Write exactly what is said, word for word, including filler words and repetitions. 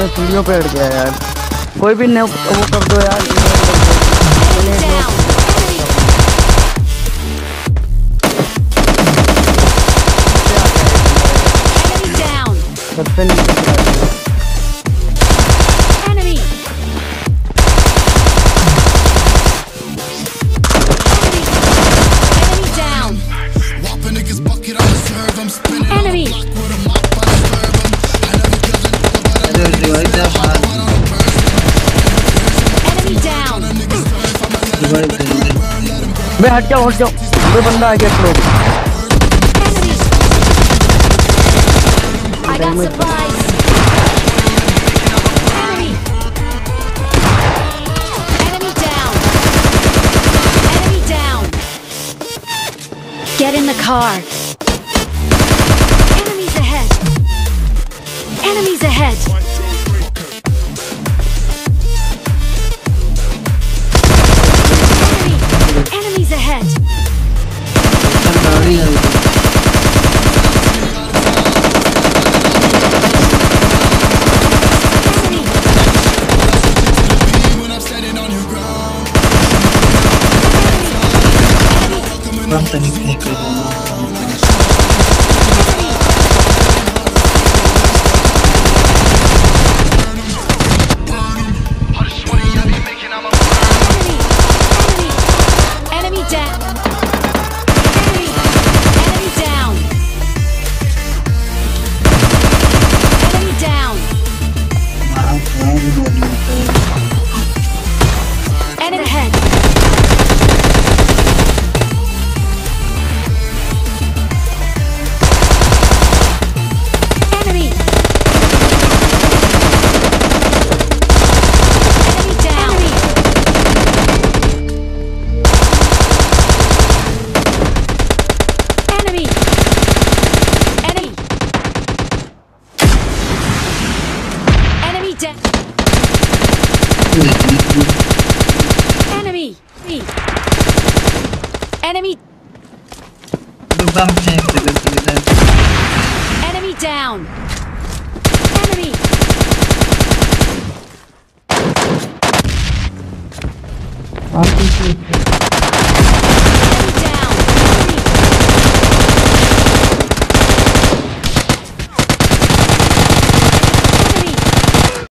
मैं सीढ़ियों पे अड़ गया यार। कोई भी न वो कर दो यार। सबसे नीचे मैं हट जाओ हट जाओ कोई बंदा आ गया slow. Get in the car. Enemies ahead. Enemies ahead. Enemies ahead. Enemy! Enemy! Enemy down! Enemy!